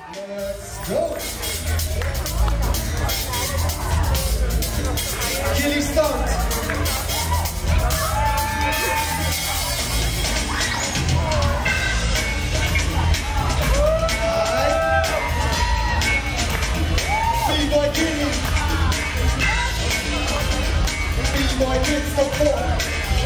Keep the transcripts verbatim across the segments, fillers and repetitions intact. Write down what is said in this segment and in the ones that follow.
Let's go. Kili start. B-boy Kili. B-boy hits the floor.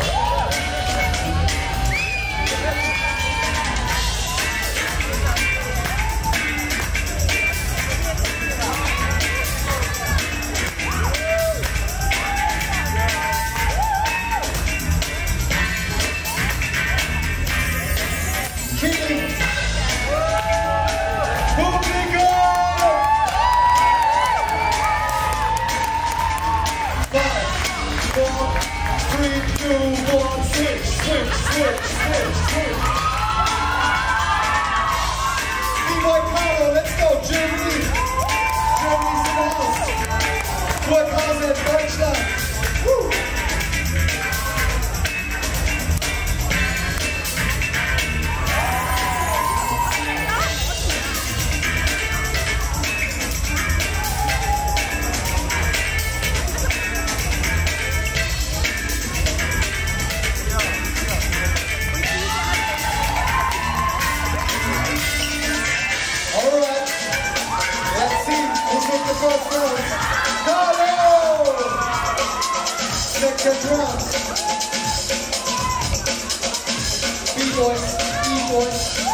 B-boy Karlo, let's go, Germany. Germany's in the house. burghausen-tanzt. Woo! The first round, Karlo! Second round, B-boys, B-boys.